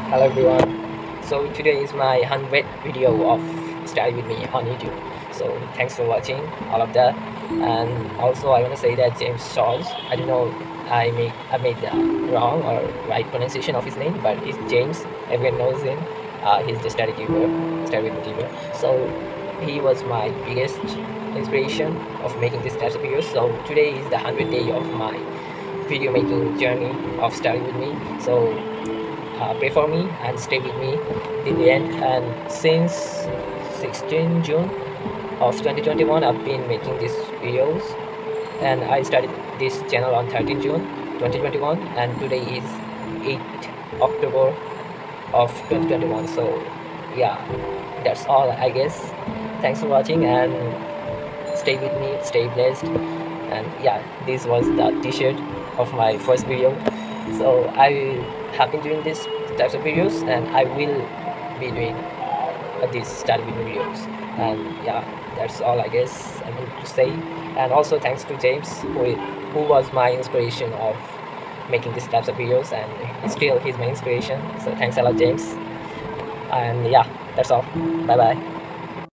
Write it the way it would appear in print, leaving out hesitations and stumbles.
Hello everyone. So today is my 100th video of Study With Me on YouTube. So thanks for watching all of that. And also I want to say that James Charles, I don't know I made the wrong or right pronunciation of his name, but it's James. Everyone knows him. He's the study tuber, Study With Me tuber. So he was my biggest inspiration of making this types of videos. So today is the 100th day of my video making journey of Study With Me. So pray for me and stay with me till the end. And since 16 June of 2021 I've been making these videos, and I started this channel on 13 June 2021, and today is 8 October of 2021. So yeah, that's all I guess. Thanks for watching and stay with me, stay blessed. And yeah, this was the t-shirt of my first video. So I have been doing this types of videos, and I will be doing these study videos. And yeah, that's all I guess I need to say. And also thanks to James, who was my inspiration of making these types of videos, and still he's my inspiration. So thanks a lot, James. And yeah, that's all. Bye bye.